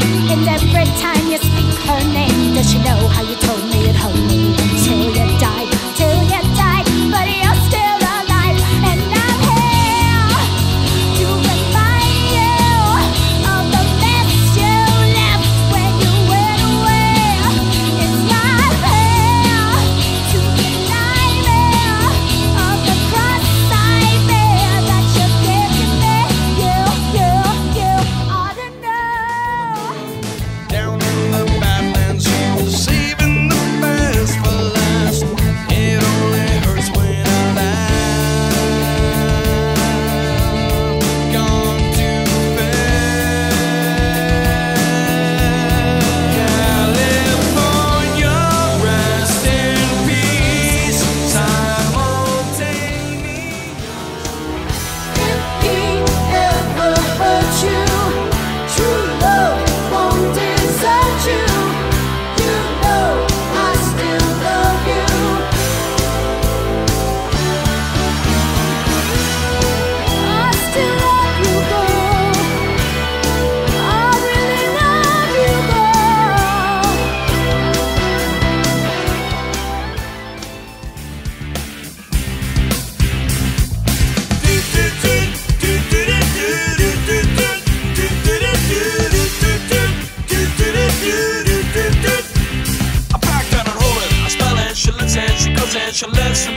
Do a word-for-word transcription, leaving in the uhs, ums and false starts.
And every time you speak her name, does she know how you told me you'd hold me until you died, till you died, but you're still alive, and I'm here to remind you of the mess you left when you went away. It's not fair to deny me of the cross I bear that you're giving me. You, you, you ought to know. Down in the Badlands, you're saving the best for last. It only hurts when I laugh. Gone too fast. California, rest in peace. Time won't take me. If he ever hurt you, true love won't desert you. You know I still love you. I still love you, girl. I really love you, girl. I packed out and hold it. I spell it, she lets it, she goes in, she lets